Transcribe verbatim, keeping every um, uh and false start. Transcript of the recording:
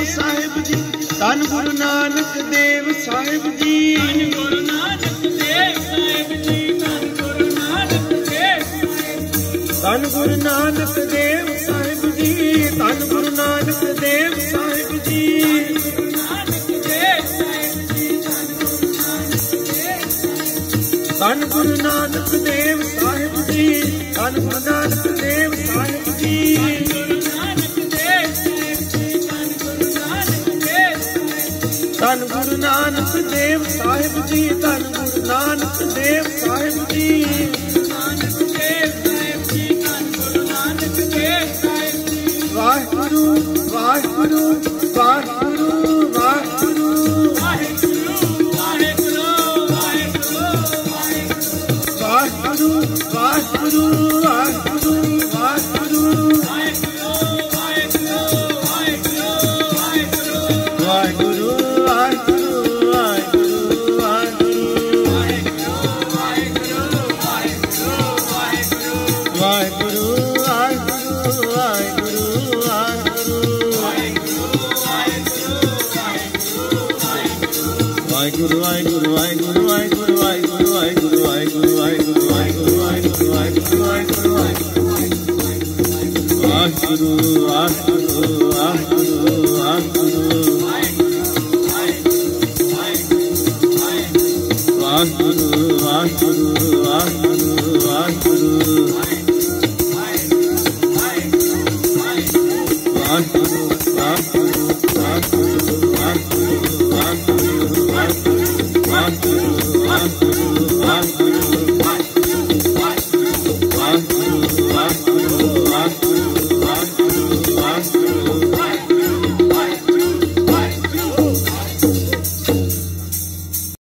ਸਾਹਿਬ ਜੀ, ਧੰਨ ਗੁਰੂ ਨਾਨਕ ਦੇਵ ਸਾਹਿਬ ਜੀ, ਧੰਨ ਗੁਰੂ ਨਾਨਕ ਦੇਵ ਸਾਹਿਬ ਜੀ, ਧੰਨ ਗੁਰੂ ਨਾਨਕ ਦੇਵ ਸਾਹਿਬ ਜੀ, ਧੰਨ ਗੁਰੂ ਨਾਨਕ ਦੇਵ ਸਾਹਿਬ ਜੀ, ਧੰਨ ਗੁਰੂ ਨਾਨਕ ਦੇਵ ਸਾਹਿਬ ਜੀ, ਧੰਨ ਗੁਰੂ ਨਾਨਕ ਦੇਵ ਸਾਹਿਬ ਜੀ, ਧੰਨ ਗੁਰੂ ਨਾਨਕ ਦੇਵ ਸਾਹਿਬ ਜੀ, ਧੰਨ ਗੁਰੂ ਨਾਨਕ ਦੇਵ ਸਾਹਿਬ ਜੀ, ਧੰਨ Guru Nanak Dev Sahib ji, Waheguru Waheguru Waheguru Waheguru Waheguru Waheguru Waheguru Waheguru Waheguru Waheguru Waheguru Guru, I Guru, I Guru, I Guru, I Guru, I Guru, I Guru, I Guru, I Guru, I Guru, I Guru, I Guru, I Guru, I Guru, I Guru, I Guru, I Guru, I Guru,